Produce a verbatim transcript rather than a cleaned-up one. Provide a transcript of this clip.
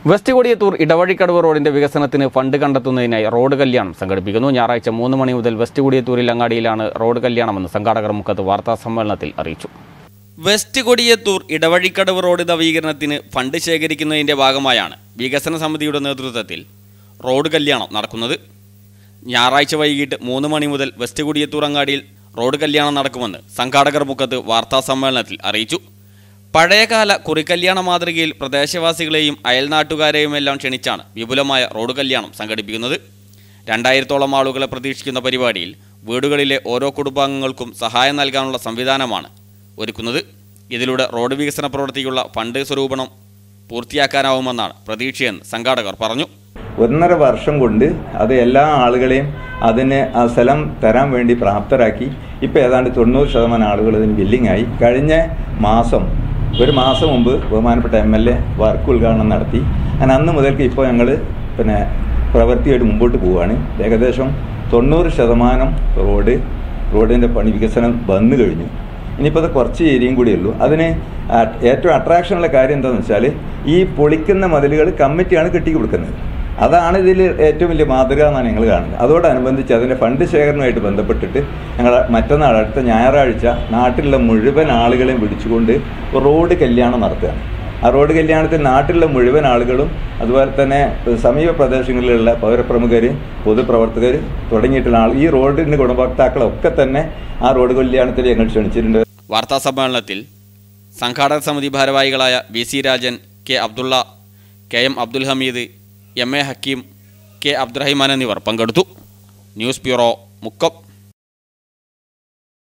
West Kodiyathur Idavazhikkadavu റോഡിന്റെ വികസനത്തിന് fund കണ്ടെത്തുന്നതിനായി റോഡ് കല്യാണം സംഘടിപ്പിക്കുന്നു. ഞായറാഴ്ച മൂന്ന് മണി മുതൽ വെസ്റ്റ് കൊടിയത്തൂരിൽ അങ്ങാടിയിലാണ് റോഡ് കല്യാണമെന്ന് സംഘാടകർ മുഖത്ത് വാർത്താ സമ്മേളനത്തിൽ അറിയിച്ചു. വെസ്റ്റ് കൊടിയത്തൂർ ഇടവഴിക്കടവ് റോഡ് നവീകരണത്തിന് ഫണ്ട് ശേഖരിക്കുന്നതിന്റെ ഭാഗമായാണ് വികസന സമിതിയുടെ നേതൃത്വത്തിൽ റോഡ് കല്യാണം നടക്കുന്നത്. ഞായറാഴ്ച വൈകിട്ട് മൂന്ന് മണി മുതൽ വെസ്റ്റ് കൊടിയത്തൂർ അങ്ങാടിയിൽ റോഡ് കല്യാണം നടക്കുമെന്ന് സംഘാടകർ മുഖത്ത് വാർത്താ സമ്മേളനത്തിൽ അറിയിച്ചു. പഴയകാല കുറിക്കല്യാണ മാതൃകയിൽ പ്രദേശവാസികളെയും അയൽനാട്ടുകാരെയുമെല്ലാം ക്ഷണിച്ചാണ് വിപുലമായ റോഡ് കല്യാണം സംഘടിപ്പിക്കുന്നത്. രണ്ടായിരത്തോളം ആളുകളെ പ്രതീക്ഷിക്കുന്ന പരിപാടിയിൽ വീടുകളിലെ ഓരോ കുടുംബാംഗങ്ങൾക്കും സഹായം നൽകാനുള്ള സംവിധാനമാണ് ഒരുക്കുന്നത്. ഇതിലൂടെ റോഡ് വികസന പ്രവൃത്തിക്കുള്ള ഫണ്ട് സ്വരൂപണം പൂർത്തിയാക്കാനാവുമെന്നാണ് പ്രതീക്ഷയെന്ന് സംഘാടകർ പറഞ്ഞു. ഒന്നര വർഷം കൊണ്ട് അത് എല്ലാ ആളുകളെയും അതിന് ആ സ്ഥലം തരാൻ വേണ്ടി പ്രാപ്തരാക്കി. ഇപ്പോൾ ഏതാണ്ട് തൊണ്ണൂറ് ശതമാനം ആളുകൾ ഇതിന് ബില്ലിങ്ങായി. കഴിഞ്ഞ മാസം ഒരു മാസം മുമ്പ് ബഹുമാനപ്പെട്ട എം എൽ എ വർക്ക് ഉദ്ഘാടനം നടത്തി. അങ്ങനെ അന്ന് മുതൽക്ക് ഇപ്പോൾ ഞങ്ങൾ പിന്നെ പ്രവൃത്തിയായിട്ട് മുമ്പോട്ട് പോവുകയാണ്. ഏകദേശം തൊണ്ണൂറ് ശതമാനം റോഡ് റോഡിൻ്റെ പണി വികസനം വന്നു കഴിഞ്ഞു. ഇനിയിപ്പോൾ അത് കുറച്ച് ഏരിയയും കൂടിയേ ഉള്ളൂ. അതിന് ഏറ്റവും അട്രാക്ഷനുള്ള കാര്യം എന്താണെന്ന് വെച്ചാൽ ഈ പൊളിക്കുന്ന മതിലുകൾ കമ്മിറ്റിയാണ് കെട്ടി കൊടുക്കുന്നത്. അതാണ് ഇതിൽ ഏറ്റവും വലിയ മാതൃക എന്നാണ് ഞങ്ങൾ കാണുന്നത്. അതോടനുബന്ധിച്ച് അതിൻ്റെ ഫണ്ട് ശേഖരണവുമായിട്ട് ബന്ധപ്പെട്ടിട്ട് ഞങ്ങൾ മറ്റന്നാൾ അടുത്ത ഞായറാഴ്ച നാട്ടിലുള്ള മുഴുവൻ ആളുകളെയും വിളിച്ചുകൊണ്ട് റോഡ് കല്യാണം നടത്തുകയാണ്. ആ റോഡ് കല്യാണത്തിൽ നാട്ടിലുള്ള മുഴുവൻ ആളുകളും അതുപോലെ തന്നെ സമീപ പ്രദേശങ്ങളിലുള്ള പൗരപ്രമുഖർ, പൊതുപ്രവർത്തകർ തുടങ്ങിയിട്ടുള്ള ആൾ ഈ റോഡിൻ്റെ ഗുണഭോക്താക്കളൊക്കെ തന്നെ ആ റോഡ് കല്യാണത്തിൽ ഞങ്ങൾ ക്ഷണിച്ചിട്ടുണ്ട്. വാർത്താ സമ്മേളനത്തിൽ സംഘാടക സമിതി ഭാരവാഹികളായ V C Rajan, K Abdulla, K M Abdul Hameed, M A Hakkim, K Abdurahiman എന്നിവർ പങ്കെടുത്തു. News bureau, Mukkam.